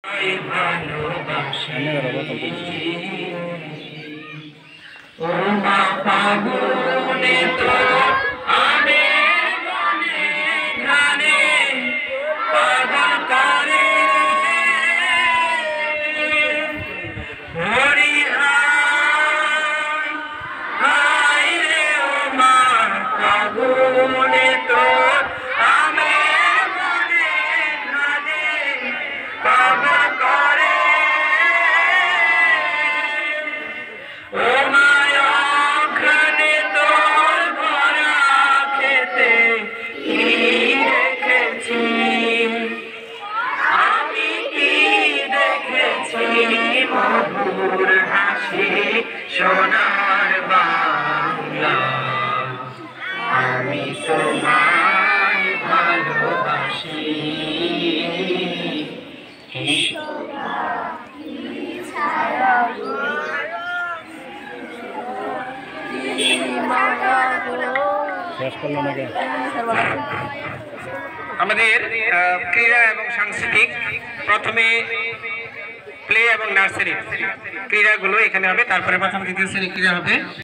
সোনার বাংলা আমি তোমায় ভালোবাসি। আমাদের ক্রীড়া এবং সাংস্কৃতিক প্রথমে প্লে এবং নার্সারি ক্রীড়াগুলো এখানে হবে, তারপরে প্রথম দ্বিতীয় শ্রেণী ক্রীড়া হবে।